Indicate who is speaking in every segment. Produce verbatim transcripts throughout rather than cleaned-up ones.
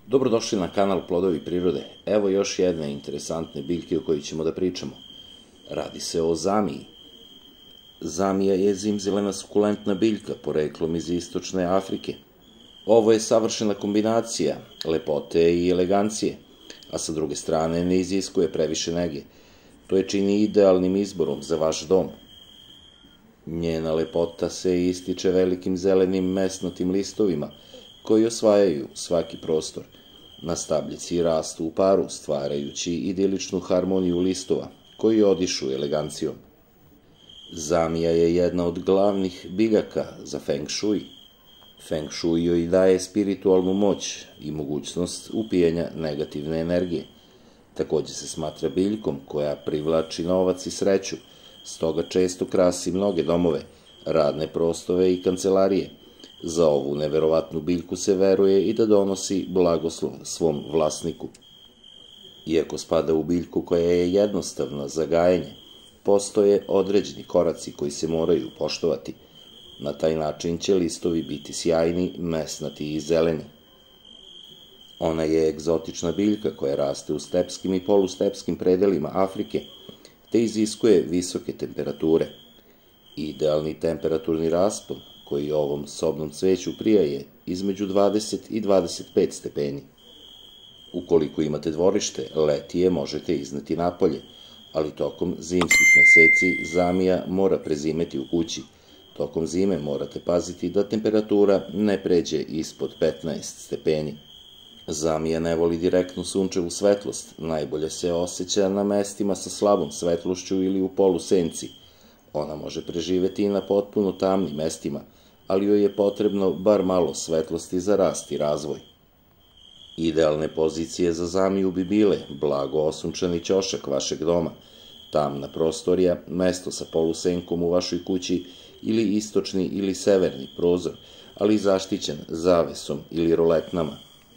Speaker 1: Dobrodošli na kanal Plodovi prirode. Evo još jedne interesantne biljke o kojoj ćemo da pričamo. Radi se o zamiji. Zamija je zimzelena sukulentna biljka, poreklom iz istočne Afrike. Ovo je savršena kombinacija lepote i elegancije, a sa druge strane ne iziskuje previše nege. To je čini idealnim izborom za vaš dom. Njena lepota se ističe velikim zelenim mesnatim listovima, koji osvajaju svaki prostor. Na stabljici rastu u paru, stvarajući idiličnu harmoniju listova, koji odišu elegancijom. Zamija je jedna od glavnih biljaka za Feng Shui. Feng Shui joj daje spiritualnu moć i mogućnost upijanja negativne energije. Takođe se smatra biljkom koja privlači novac i sreću, stoga često krasi mnoge domove, radne prostove i kancelarije. Za ovu neverovatnu biljku se veruje i da donosi blagoslov svom vlasniku. Iako spada u biljku koja je jednostavna za gajenje, postoje određeni koraci koji se moraju poštovati. Na taj način će listovi biti sjajni, mesnati i zeleni. Ona je egzotična biljka koja raste u stepskim i polustepskim predelima Afrike, te iziskuje visoke temperature. Idealni temperaturni raspon koji ovom sobnom cveću prija je između dvadeset i dvadeset pet stepeni. Ukoliko imate dvorište, leti je možete izneti napolje, ali tokom zimskih meseci zamija mora prezimeti u kući. Tokom zime morate paziti da temperatura ne pređe ispod petnaest stepeni. Zamija ne voli direktnu sunčevu svetlost, najbolje se osjeća na mestima sa slabom svetlošću ili u polusenci. Ona može preživeti i na potpuno tamnim mestima, ali joj je potrebno bar malo svetlosti za rast i razvoj. Idealne pozicije za zamiju bi bile blago osunčani ćošak vašeg doma, tamna prostorija, mesto sa polusenkom u vašoj kući ili istočni ili severni prozor, ali zaštićen zavesom ili roletnama.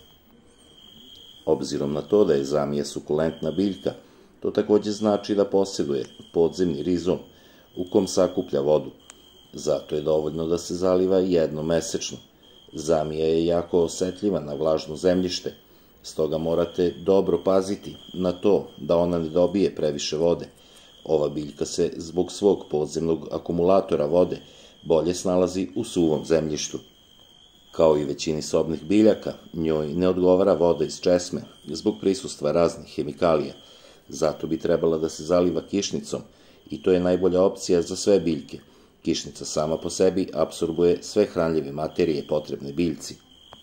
Speaker 1: Obzirom na to da je zamija sukulentna biljka, to takođe znači da posjeduje podzemni rizom u kom sakuplja vodu. Zato je dovoljno da se zaliva jednom mesečno. Zamija je jako osetljiva na vlažno zemljište, stoga morate dobro paziti na to da ona ne dobije previše vode. Ova biljka se zbog svog podzemnog akumulatora vode bolje snalazi u suvom zemljištu. Kao i većini sobnih biljaka, njoj ne odgovara voda iz česme zbog prisustva raznih hemikalija. Zato bi trebala da se zaliva kišnicom i to je najbolja opcija za sve biljke. Kišnica sama po sebi apsorbuje sve hranljive materije potrebne biljci.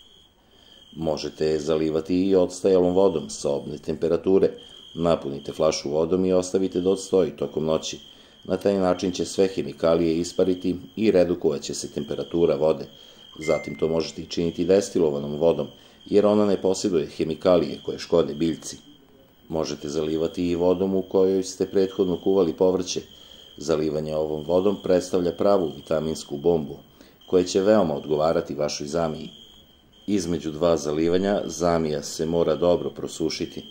Speaker 1: Možete je zalivati i odstajalom vodom sobne temperature. Napunite flašu vodom i ostavite da odstoji tokom noći. Na taj način će sve hemikalije ispariti i redukovat će se temperatura vode. Zatim to možete i činiti destilovanom vodom, jer ona ne posjeduje hemikalije koje škode biljci. Možete zalivati i vodom u kojoj ste prethodno kuvali povrće. Zalivanje ovom vodom predstavlja pravu vitaminsku bombu, koja će veoma odgovarati vašoj zamiji. Između dva zalivanja zamija se mora dobro prosušiti.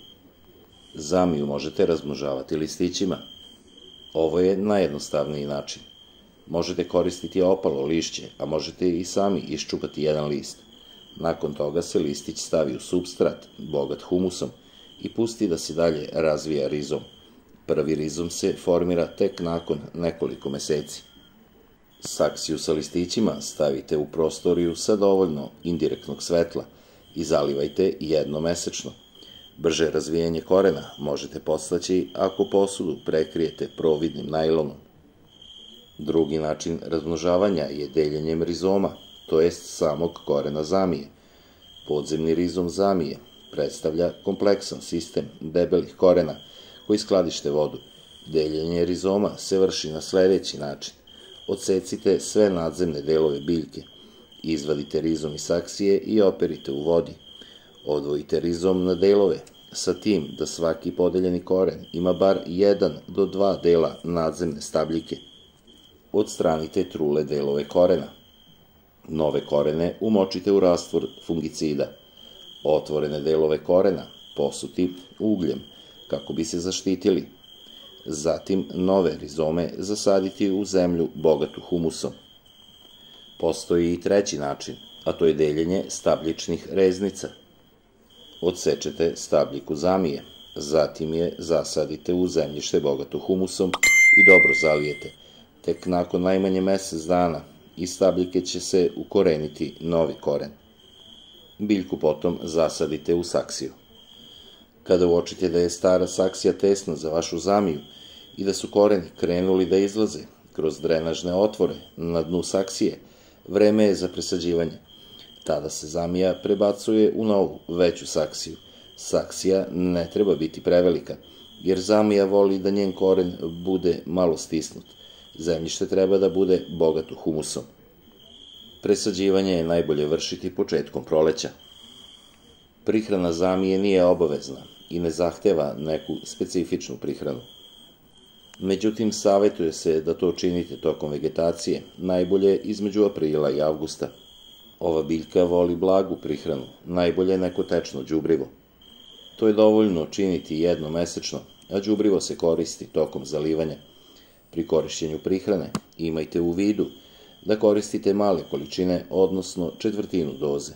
Speaker 1: Zamiju možete razmnožavati listićima. Ovo je najjednostavniji način. Možete koristiti opalo lišće, a možete i sami iščupati jedan list. Nakon toga se listić stavi u supstrat, bogat humusom, i pusti da se dalje razvija rizom. Prvi rizom se formira tek nakon nekoliko meseci. Saksiju sa listićima stavite u prostoriju sa dovoljno indirektnog svetla i zalivajte jednom mesečno. Brže razvijanje korena možete podstaći ako posudu prekrijete providnim najlonom. Drugi način razmnožavanja je deljenjem rizoma, to jest samog korena zamije. Podzemni rizom zamije predstavlja kompleksan sistem debelih korena koji skladište vodu. Deljenje rizoma se vrši na sledeći način. Odsecite sve nadzemne delove biljke, izvadite rizom iz saksije i operite u vodi. Odvojite rizom na delove, sa tim da svaki podeljeni koren ima bar jedan do dva dela nadzemne stabljike. Odstranite trule delove korena. Nove korene umočite u rastvor fungicida. Otvorene delove korena posuti ugljem, kako bi se zaštitili. Zatim nove rizome zasaditi u zemlju bogatu humusom. Postoji i treći način, a to je deljenje stabljičnih reznica. odsečete stabljiku zamije, zatim je zasadite u zemljište bogato humusom i dobro zalijete. Tek nakon najmanje mesec dana iz stabljike će se ukoreniti novi koren. Biljku potom zasadite u saksiju. Kada uočite da je stara saksija tesna za vašu zamiju i da su koreni krenuli da izlaze kroz drenažne otvore na dnu saksije, vreme je za presađivanje. Tada se zamija prebacuje u novu, veću saksiju. Saksija ne treba biti prevelika, jer zamija voli da njen koren bude malo stisnut. Zemljište treba da bude bogato humusom. Presađivanje je najbolje vršiti početkom proleća. Prihrana zamije nije obavezna i ne zahteva neku specifičnu prihranu. Međutim, savjetuje se da to činite tokom vegetacije, najbolje između aprila i avgusta. Ova biljka voli blagu prihranu, najbolje neko tečno đubrivo. To je dovoljno činiti jednom mesečno, a đubrivo se koristi tokom zalivanja. Pri korišćenju prihrane imajte u vidu da koristite male količine, odnosno četvrtinu doze.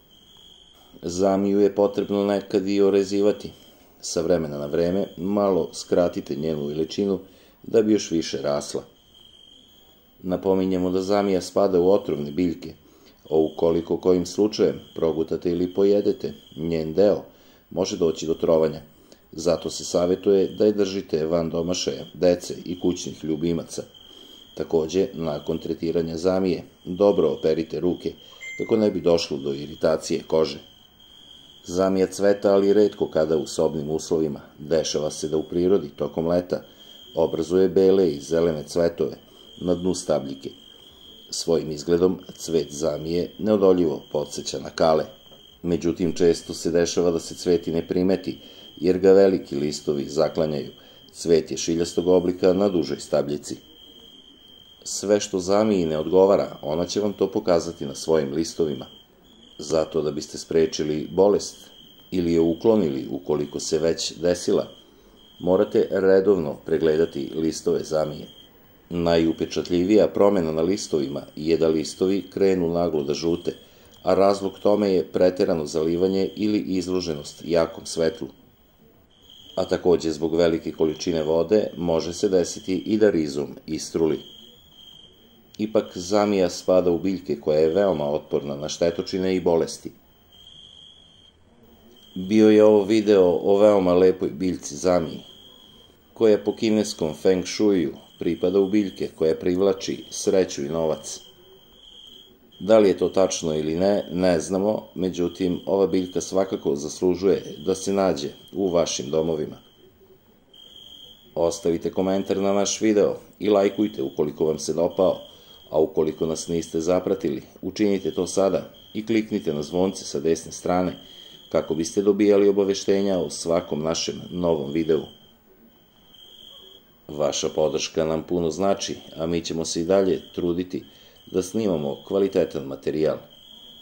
Speaker 1: Zamiju je potrebno nekad i orezivati. Sa vremena na vreme malo skratite njenu veličinu da bi još više rasla. Napominjemo da zamija spada u otrovne biljke, a ukoliko kojim slučajem progutate ili pojedete njen deo, može doći do trovanja. Zato se savjetuje da je držite van domašaja, dece i kućnih ljubimaca. Takođe, nakon tretiranja zamije, dobro operite ruke, kako ne bi došlo do iritacije kože. Zamija cveta, ali retko kada u sobnim uslovima. Dešava se da u prirodi, tokom leta, obrazuje bele i zelene cvetove na dnu stabljike. Svojim izgledom cvet zamije neodoljivo podsjeća na kale. Međutim, često se dešava da se cvet i ne primeti, jer ga veliki listovi zaklanjaju. Cvet je šiljastog oblika na dužoj stabljici. Sve što zamiji ne odgovara, ona će vam to pokazati na svojim listovima. Zato da biste sprečili bolest ili je uklonili ukoliko se već desila, morate redovno pregledati listove zamije. Najupečatljivija promena na listovima je da listovi krenu naglo da žute, a razlog tome je preterano zalivanje ili izloženost jakom svetlu. A takođe zbog velike količine vode može se desiti i da rizom istruli. Ipak zamija spada u biljke koja je veoma otporna na štetočine i bolesti. Bio je ovo video o veoma lepoj biljci zamiji, koja po kineskom feng shuiju pripada u biljke koja privlači sreću i novac. Da li je to tačno ili ne, ne znamo, međutim, ova biljka svakako zaslužuje da se nađe u vašim domovima. Ostavite komentar na naš video i lajkujte ukoliko vam se dopao, a ukoliko nas niste zapratili, učinite to sada i kliknite na zvonce sa desne strane kako biste dobijali obaveštenja o svakom našem novom videu. Vaša podrška nam puno znači, a mi ćemo se i dalje truditi da snimamo kvalitetan materijal.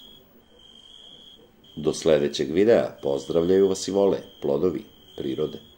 Speaker 1: Do sledećeg videa pozdravljaju vas i vole plodovi prirode.